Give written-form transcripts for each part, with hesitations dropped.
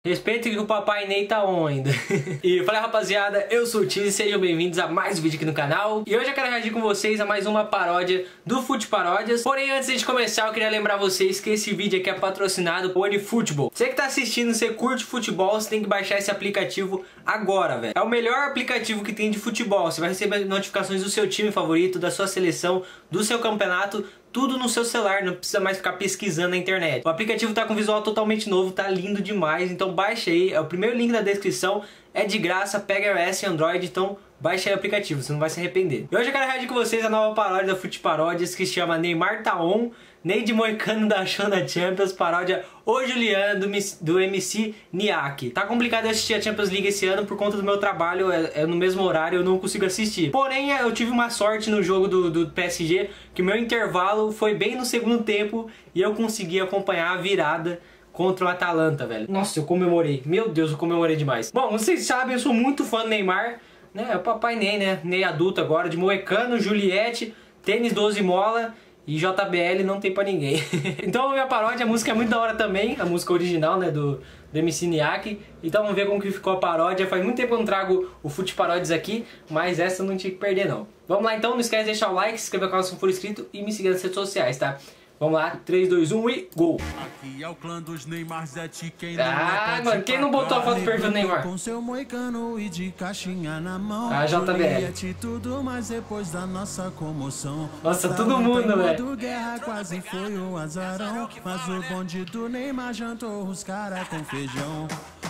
Respeita que o Papai Ney tá on ainda. E fala rapaziada, eu sou o Tizi, sejam bem-vindos a mais um vídeo aqui no canal. E hoje eu quero reagir com vocês a mais uma paródia do Fute Paródias. Porém, antes de começar, eu queria lembrar vocês que esse vídeo aqui é patrocinado por OneFootball. Você que tá assistindo, você curte futebol, você tem que baixar esse aplicativo agora, velho. É o melhor aplicativo que tem de futebol. Você vai receber notificações do seu time favorito, da sua seleção, do seu campeonato, tudo no seu celular, não precisa mais ficar pesquisando na internet. O aplicativo tá com visual totalmente novo, tá lindo demais, então baixa aí, é o primeiro link da descrição, é de graça, pega iOS e Android, então baixa aí o aplicativo, você não vai se arrepender. E hoje eu quero reagir com vocês a nova paródia da Fute Paródias, que se chama Neymar tá on, Ney de Moicano da Xanda Champions, paródia O Juliano do MC Niak. Tá complicado assistir a Champions League esse ano por conta do meu trabalho, é no mesmo horário, eu não consigo assistir. Porém, eu tive uma sorte no jogo do PSG, que o meu intervalo foi bem no segundo tempo e eu consegui acompanhar a virada contra o Atalanta, velho. Nossa, eu comemorei. Meu Deus, eu comemorei demais. Bom, vocês sabem, eu sou muito fã do Neymar, né? É o Papai Ney, né? Ney adulto agora, de Moicano, Juliette, tênis 12 mola e JBL não tem pra ninguém. Então a minha paródia, a música é muito da hora também, a música original, né, do MC Niak. Então vamos ver como que ficou a paródia. Faz muito tempo que eu não trago o Fute Paródias aqui, mas essa eu não tinha que perder não. Vamos lá então, não esquece de deixar o like, se inscrever no canal se não for inscrito e me seguir nas redes sociais, tá? Vamos lá, 3, 2, 1 e gol! Aqui é o clã dos Neymar Zete, quem mano, quem não botou a foto do perfil do Neymar? Com seu moicano e de caixinha na mão. JBL. Tudo, mas depois da nossa comoção. Nossa, todo mundo, velho. Guerra quase foi o azarão, mas o bonde do Neymar jantou os caras com feijão.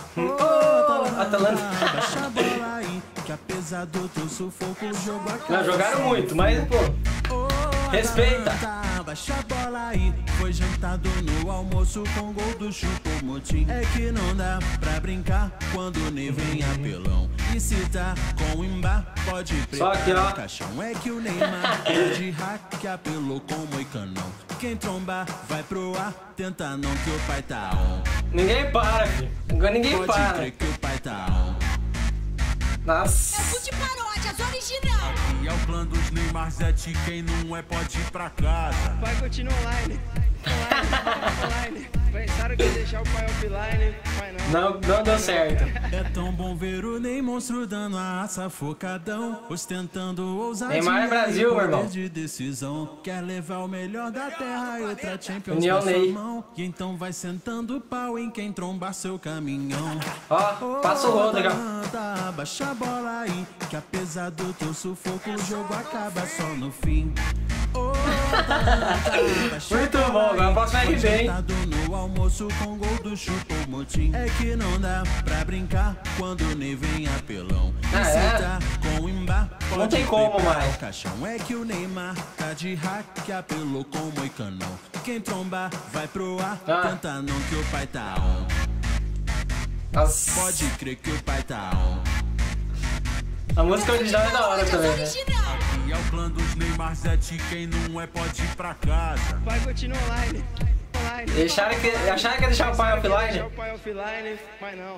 Atalanta. Baixa a bola aí, que apesar do teu sufoco o jogo acabou. Não, jogaram muito, mas pô, respeita. Baixa a bola aí, foi jantado no almoço com gol do Choupo-Moting. É que não dá pra brincar quando o Ney vem apelão. E se tá com o Imba, pode preparar o caixão. É que o Neymar é de hack que apelou com o Moicanão. Quem trombar vai pro ar, tenta não que o pai tá on. Ninguém para, filho. Agora ninguém pode para. Crer que o pai tá on. Nossa. É Fute Paródias original. Aqui é o clã dos Neymar Zete, quem não é pode ir pra casa. Vai continuar online. Online. Pensaram que ia deixar o pai offline, mas não. Não deu certo. É tão bom ver o Ney monstro dando a aça focadão, ostentando ousadia. Neymar é Brasil, meu irmão. De decisão, quer levar o melhor da terra e outra Champions União na sua Ney. mão. E então vai sentando o pau em quem trombar seu caminhão. Ó, passa o rodo aqui, ó. Baixa a bola aí, que apesar do teu sufoco o jogo acaba só no fim. Muito bom, agora eu posso ir bem. No almoço com gol do Choupo-Moting. É que não dá pra brincar quando o Ney vem apelão. E se tá com o Imba, pode não tem como mais. O caixão. É que o Neymar tá de hack que apelou com o Moicanão. Quem trombar vai pro ar, tenta não que o pai tá on. Nossa. Pode crer que o pai tá on. A música original é da hora também, né? Aqui é o clã dos Neymar Zete, quem não é pode ir pra casa. vai continuar online. Acharam que ia deixar o pai offline? Deixar o pai offline, mas não.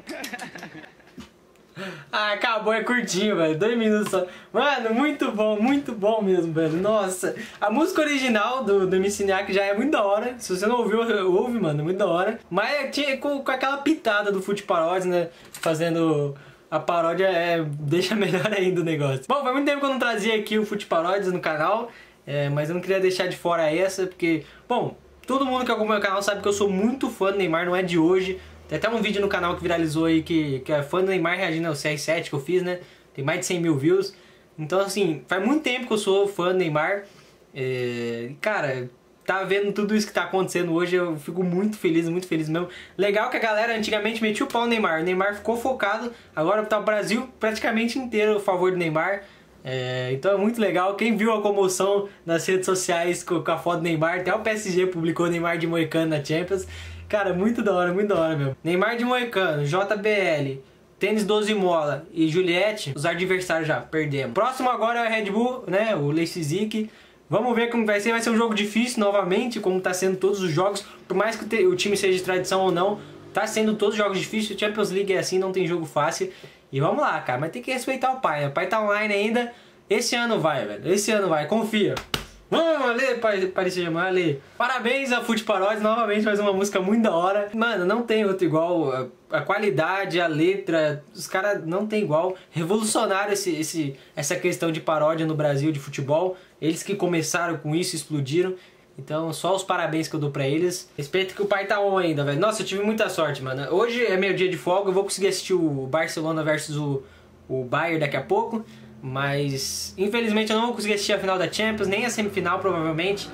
Ah, acabou, é curtinho, velho. 2 minutos só. Mano, muito bom mesmo, velho. Nossa, a música original do MC Niak já é muito da hora. Se você não ouviu, ouve, mano, muito da hora. Mas tinha com aquela pitada do Fute Paródias, né? Fazendo a paródia, deixa melhor ainda o negócio. Bom, faz muito tempo que eu não trazia aqui o Fute Paródias no canal, mas eu não queria deixar de fora essa, porque, bom, todo mundo que acompanha o canal sabe que eu sou muito fã do Neymar, não é de hoje. Tem até um vídeo no canal que viralizou aí que é fã do Neymar reagindo ao CR7 que eu fiz, né? Tem mais de 100 mil views. Então, assim, faz muito tempo que eu sou fã do Neymar. Cara, tá vendo tudo isso que tá acontecendo hoje, eu fico muito feliz mesmo. Legal que a galera antigamente metia o pau no Neymar. O Neymar ficou focado, agora tá o Brasil praticamente inteiro a favor do Neymar. Então é muito legal. Quem viu a comoção nas redes sociais com a foto do Neymar, até o PSG publicou Neymar de Moicano na Champions. Cara, muito da hora mesmo. Neymar de Moicano, JBL, tênis 12 mola e Juliette, os adversários já, perdemos. Próximo agora é a Red Bull, né, o Leipzig. Vamos ver como vai ser um jogo difícil novamente, como tá sendo todos os jogos. Por mais que o time seja de tradição ou não, tá sendo todos os jogos difíceis. O Champions League é assim, não tem jogo fácil. E vamos lá, cara, mas tem que respeitar o pai, né? O pai tá online ainda. Esse ano vai, velho, esse ano vai, confia. Vamos, Ale, Paris Saint-Germain, Ale. Parabéns a Fute Paródias, novamente mais uma música muito da hora. Mano, não tem outro igual. A qualidade, a letra, os caras não tem igual. Revolucionaram essa questão de paródia no Brasil de futebol. Eles que começaram com isso, explodiram. Então, só os parabéns que eu dou pra eles. Respeito que o pai tá on ainda, velho. Nossa, eu tive muita sorte, mano. Hoje é meu dia de folga, eu vou conseguir assistir o Barcelona versus o Bayern daqui a pouco. Mas, infelizmente, eu não vou conseguir assistir a final da Champions, nem a semifinal, provavelmente.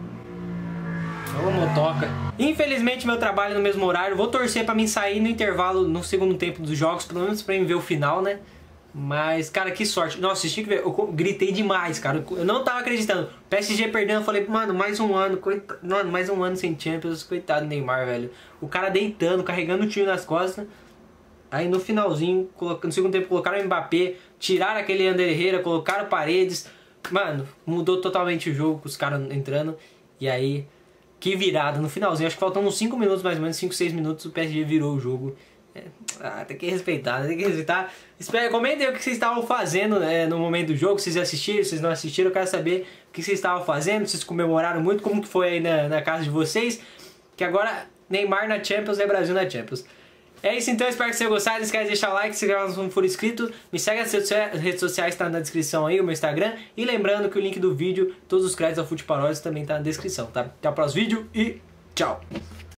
Ô, motoca. Infelizmente, meu trabalho no mesmo horário. Vou torcer pra mim sair no intervalo, no segundo tempo dos jogos, pelo menos pra mim ver o final, né? Mas, cara, que sorte. Nossa, vocês tinham que ver. Eu gritei demais, cara. Eu não tava acreditando. PSG perdendo, eu falei, mano, mais um ano. Mano, mais um ano sem Champions. Coitado do Neymar, velho. O cara deitando, carregando o time nas costas. Aí no finalzinho, no segundo tempo, colocaram o Mbappé, tiraram aquele Ander Herrera, colocaram Paredes. Mano, mudou totalmente o jogo com os caras entrando. E aí, que virada. No finalzinho, acho que faltam uns 5 minutos, mais ou menos, 5, 6 minutos, o PSG virou o jogo. Tem que respeitar, tem que respeitar. Comentem aí o que vocês estavam fazendo no momento do jogo. Vocês assistiram, vocês não assistiram. Eu quero saber o que vocês estavam fazendo. Vocês comemoraram muito, como que foi aí na casa de vocês. Que agora Neymar na Champions é Brasil na Champions. É isso então, espero que vocês tenham gostado. Não esquece de deixar o like, se não for inscrito. Me segue nas redes sociais, tá na descrição aí, o meu Instagram. E lembrando que o link do vídeo, todos os créditos da Fute Paródias também tá na descrição, tá? Até o próximo vídeo e tchau!